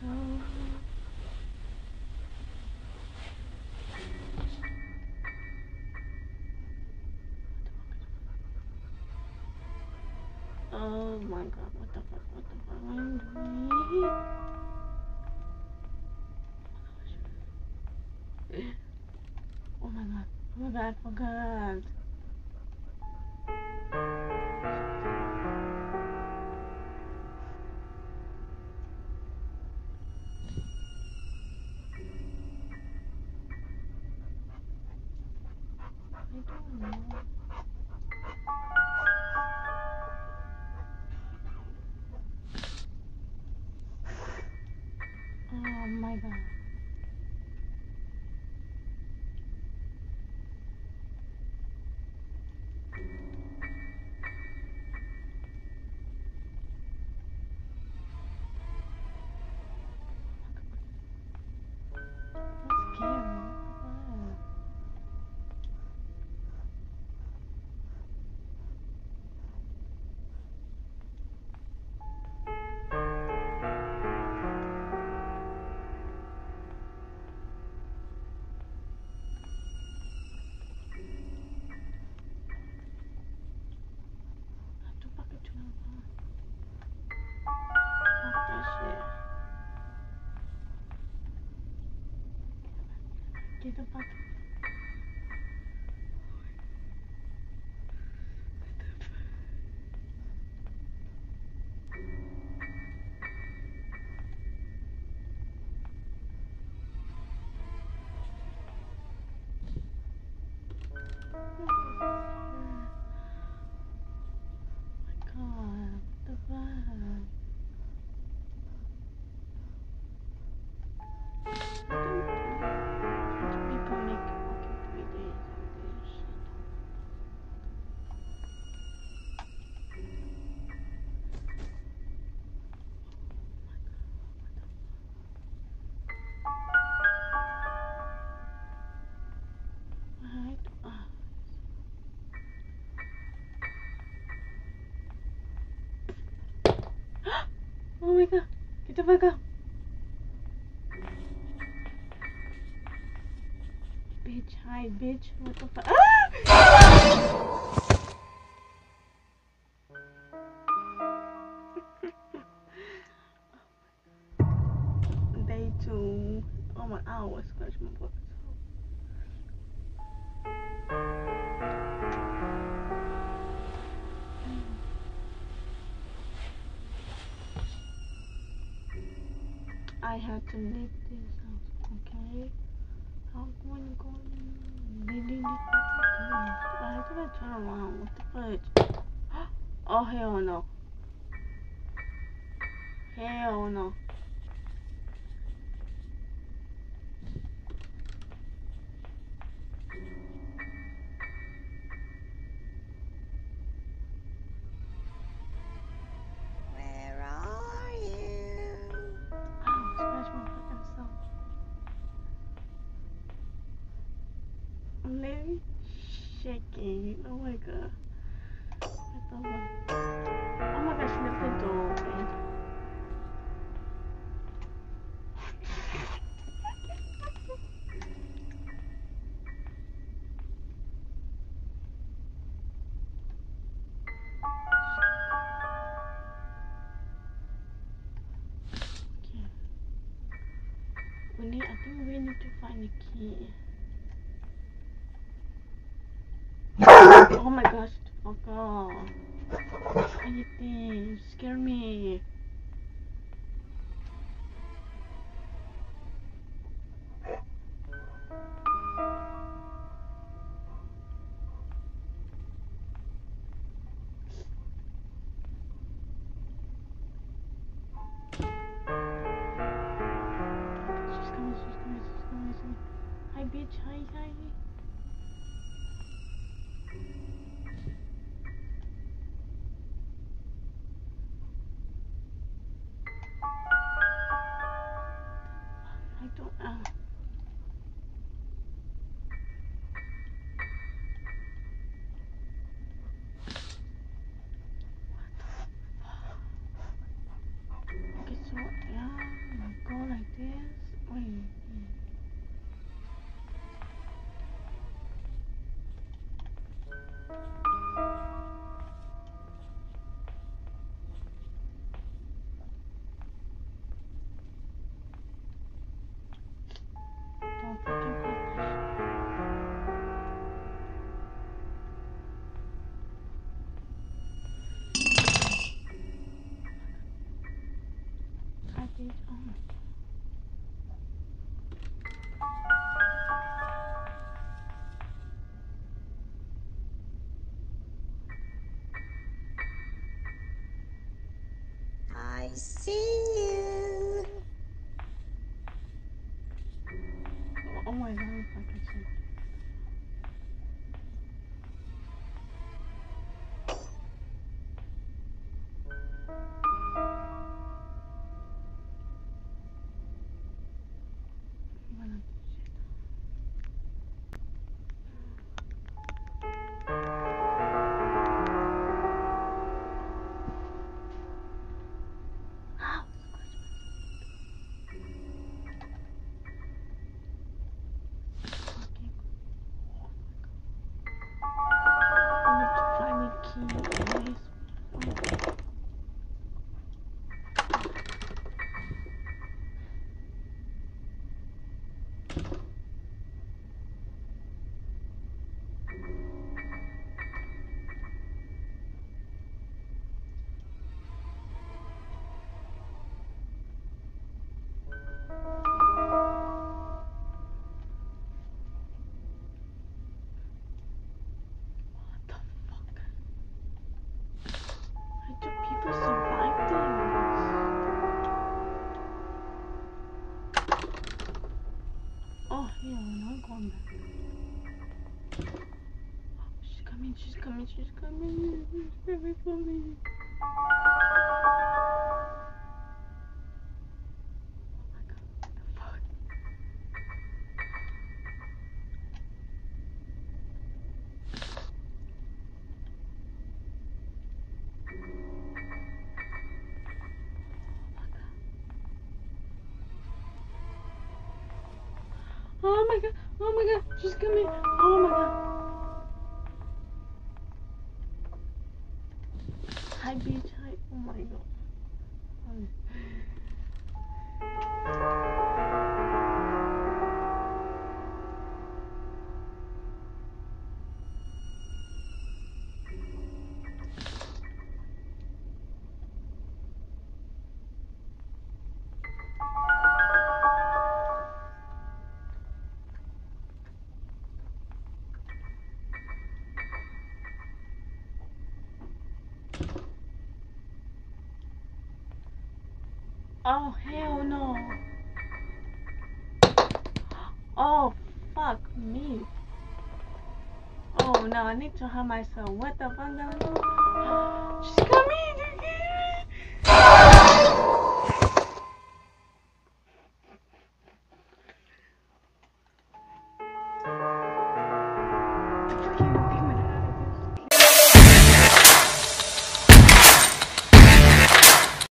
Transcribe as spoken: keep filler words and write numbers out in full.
Oh my god, what the fuck, what the fuck am I doing? Oh my god, oh my god, I forgot. I don't know. Oh my god. I'm scared. What the fuck is going on? Fuck that shit. Get the fuck. Oh my god, get the fuck out. Bitch, hi, bitch. What the fuck? Ah! Day two. Oh my, I always scratch my butt. I had to leave this house, okay? How's one going? Why did I turn around? What the fudge? Oh, hell no. Hell no. Where are you? Oh, scratch my fucking self. I'm literally shaking. Oh my god. What the fuck? Oh my gosh, she left the door open. Okay. We need, I think we need to find a key. Oh my gosh, oh god. Anything, scare me. She's coming, she's coming, she's coming, she's coming. Hi bitch, hi, hi. I don't, uh. Okay, so, yeah, oh my See you. Oh my god, I'm fucking sick. I'm gonna do shit. Ow! Fucking. Oh my god. I need to find the key, guys. Oh. What the fuck? How do people survive this? Oh, yeah, I'm going back. Oh, she's coming, she's coming, she's coming. She's coming for me. Oh my god, what the fuck? Oh my god, oh my god, she's coming. Oh my god. Hi, bitch, hi. Oh my god. Um, Oh, hell no. Oh, fuck me. Oh no, I need to hurt myself. What the fuck am I gonna do? She's